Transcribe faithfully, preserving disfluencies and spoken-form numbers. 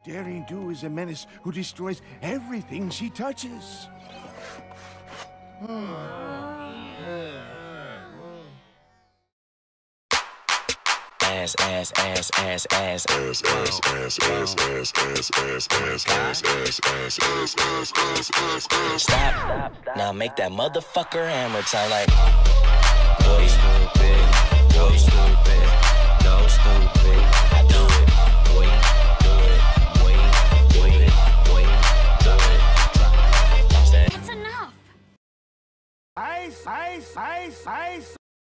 Daring Do is a menace who destroys everything she touches. Ass, ass, ass, ass, ass, ass, ass, ass, ass, ass, ass, ass, ass, ass, ass, ass, ass, ass, ass, ass. Stop. Now make that motherfucker hammer time like. Boy stupid, boy stupid, go stupid. I do it, boy, do it, boy, do it, boy, do it. It's enough. Ice, ice, ice, ice,